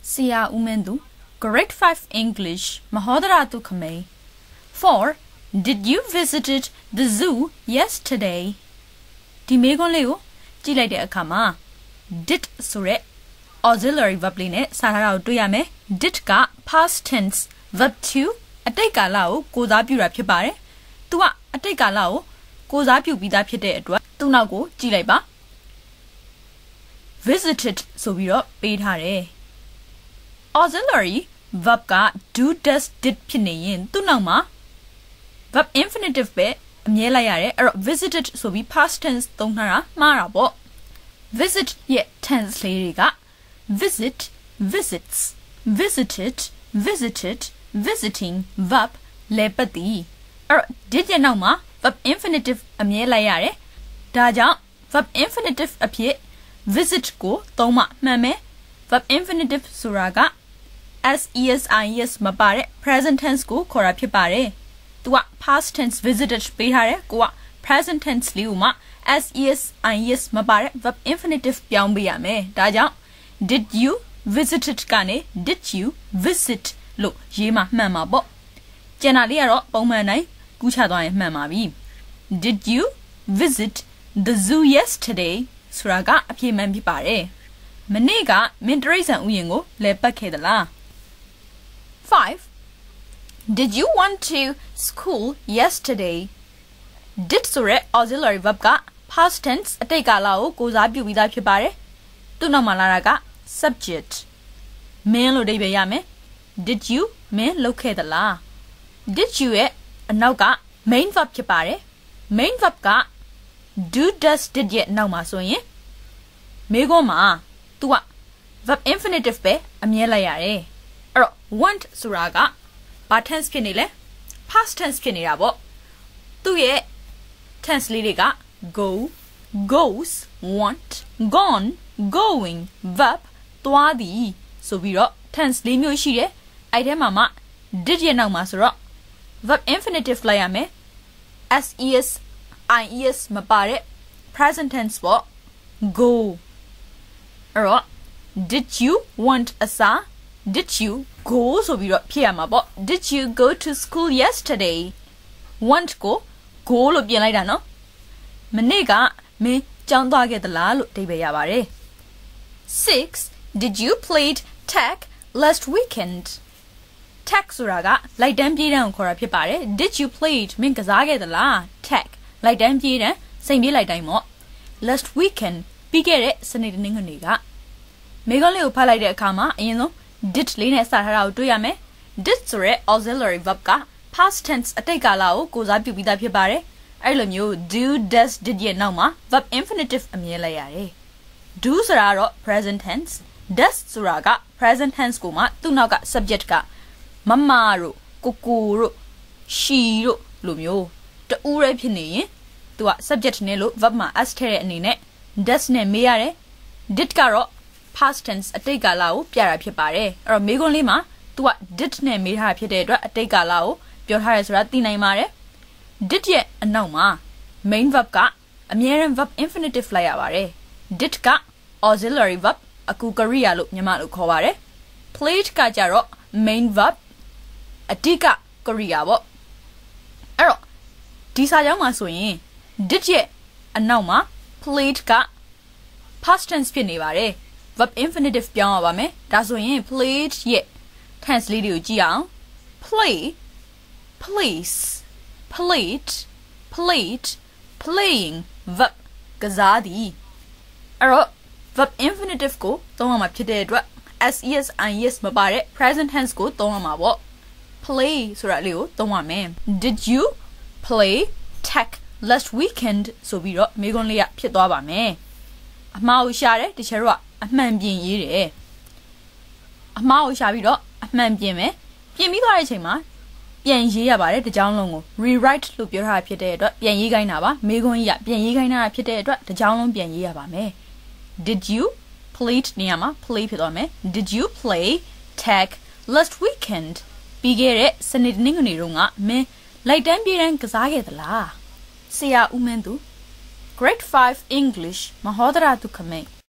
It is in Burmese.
Sia Umendu, Grade 5 English, Mahodaratu Kame. 4. Did you visit the zoo yesterday? Di megon leo, ji lai de akha ma did so re auxiliary verb li ne sa thara ko twai ya me. Did ka past tense verb 2 အတိတ်ကာလကိုကိုစားပြုတာဖြစ်ပါတယ်။ तू ကအတိတ်ကာလကိုကိုစားပြုပြီးသားဖြစ်တဲ့အတွက်သူ့နောက်ကိုကြည့်လိုက်ပါ visited ဆိုပြီးတော့ပေးထားတယ်။ auxiliary verb က do does did ဖြစ်နေရင်သူ့နောက်မှာ verb infinitive ပဲအမြဲလိုက်ရတယ်အဲ့တော့ visited ဆိုပြီး past tense သုံးထားတာမှားတာပေါ့ visit ရဲ့ tense လေးတွေက visit visits visited visited visiting verb လဲပတ်သည်အဲ့တော့ did ရဲ့နောက်မှာ verb infinitive အမြဲလိုက်ရတယ်ဒါကြောင့် verb infinitive အဖြစ် visit ကိုသုံးမှမှန်မယ် verb infinitive ဆိုတာက SES IES မပါတဲ့ present tense ကိုခေါ်တာဖြစ်ပါတယ်။ तू က past tense visited ပေးထားတယ်ကိုက present tense လေးကိုမှ SES IES မပါတဲ့ verb infinitive ပြောင်းပေးရမယ်။ဒါကြောင့် did you visited ကနေ did you visit လို့ရေးမှမှန်မှာပေါ့။ကျန်တာလေးကတော့ပုံမှန်တိုင်းကူးချသွားရင်မှန်ပါပြီ။ Did you visit the zoo yesterday ဆိုတာကအဖြေမှန်ဖြစ်ပါတယ်။မနေ့ကမင်းတရိတ်ဆန်ဥယျာဉ်ကိုလဲပတ်ခဲ့သလား5. Did you want to school yesterday? Did ဆိုတဲ့ auxiliary verb က past tense အတိတ်ကာလကိုကိုစားပြုပြီးသားဖြစ်ပါတယ်။သူ့နောက်မှာလာတာက subject မင်းလို့အဓိပ္ပာယ်ရမယ်။ Did you မင်းလုပ်ခဲ့သလား Did you ရဲ့အနောက်က main verb ဖြစ်ပါတယ်။ main verb က do does did ရဲ့နောက်မှာဆိုရင်မေခွန်းမှာ तू က verb infinitive ပဲအမြဲလိုက်ရတယ်။အဲ့တော့ want ဆိုတာကဘာ tense ဖြစ်နေလဲ past tense ဖြစ်နေတာပေါ့သူ့ရဲ့ tense လေးတွေက go goes want gone going verb သွားသည်ဆိုပြီးတော့ tense လေးမျိုးရှိတယ်အဲ့ထဲမှာမှ did ရဲ့နောက်မှာဆိုတော့ verb infinitive လိုက်ရမယ် SES IES မပါတဲ့ present tense ပေါ့ go အဲ့တော့ did you want a sa Did you go ဆိုပြီးတော့ဖြစ်ရမှာပေါ့ Did you go to school yesterday Want ကို go လို့ပြင်လိုက်တာနော်မနေ့ကမင်းကျောင်းသွားခဲ့သလားလို့အဓိပ္ပာယ်ရပါတယ်6 Did you played tag last weekend Tag ဆိုတာကလိုက်တန်းပြေးတန်းကိုခေါ်တာဖြစ်ပါတယ် Did you played မင်းကစားခဲ့သလား Tag လိုက်တန်းပြေးတန်းစိန်ပြေးလိုက်တိုင်းပေါ့ Last weekend ပြီးခဲ့တဲ့စနေတနင်္ဂနွေကမေခွန်းလေးကိုဖတ်လိုက်တဲ့အခါမှာအရင်ဆုံးdid လေးနဲ့စထားတာကိုတွေ့ရမယ် did ဆိုတဲ့ auxiliary verb က past tense အတိတ်ကာလကိုကိုစားပြုပြီးသားဖြစ်ပါတယ်အဲ့လိုမျိုး do does did ရဲ့နောက်မှာ verb infinitive အမြဲလိုက်ရတယ် do ဆိုတာကတော့ present tense does ဆိုတာက present tense ကိုမှသူ့နောက်က subject ကမမတို့ကိုကိုတို့ရှီတို့လိုမျိုးတူးရဲဖြစ်နေရင်သူက subject နဲ့လို့ verb မှာ s ထည့်တဲ့အနေနဲ့ does နဲ့မေးရတယ် did ကတော့ past tense အတိတ်ကာလကိုပြတာဖြစ်ပါတယ်အဲ့တော့မေးခွန်းလေးမှာ तू က did နဲ့မေးထားတာဖြစ်တဲ့အတွက်အတိတ်ကာလကိုပြောထားရဲဆိုတာသိနိုင်ပါတယ် did ရဲ့အနောက်မှာ main verb ကအမြဲတမ်း verb infinitive လိုက်ရပါတယ် did က auxiliary verb အကူကရိယာလို့ညီမတို့ခေါ်ပါတယ် played ကကြတော့ main verb အဓိကကရိယာပေါ့အဲ့တော့ဒီစာကြောင်းမှာဆိုရင် did ရဲ့အနောက်မှာ played က past tense ဖြစ်နေပါတယ် verb infinitive ပြောင်းရပါမယ်ဒါဆိုရင် played ရဲ့ tense လေးတွေကိုကြည့်အောင် play place played played playing verb ကစားသည်အဲ့တော့ verb infinitive ကိုသုံးရမှာဖြစ်တဲ့အတွက် SES IES မပါတဲ့ present tense ကိုသုံးရမှာပေါ့ play ဆိုတာလေးကိုသုံးရမယ် Did you play tag last weekend ဆိုပြီးတော့မေးခွန်းလေးကဖြစ်သွားပါမယ်အမှားကိုရှာတယ်တချို့ကအမှန်ပြင်ရေးတယ်အမှားကိုရှာပြီးတော့အမှန်ပြင်မယ်ပြင်ပြီးသွားတဲ့အချိန်မှာပြန်ရေးရပါတယ်တစ်ကြောင်းလုံးကို rewrite လို့ပြောထားတာဖြစ်တဲ့အတွက်ပြန်ရေးခိုင်းတာပါမေးခွန်းကြီးကပြန်ရေးခိုင်းတာဖြစ်တဲ့အတွက်တစ်ကြောင်းလုံးပြန်ရေးရပါမယ် Did you play နေရာမှာ play ဖြစ်သွားမယ် Did you play tag last weekend ပြီးခဲ့တဲ့စနေတနင်္ဂနွေတုန်းကမင်းလိုက်တန်းပြေးတန်းကစားခဲ့သလားဆရာဦးမင်းသူ Grade 5 English Mahodara Tukhame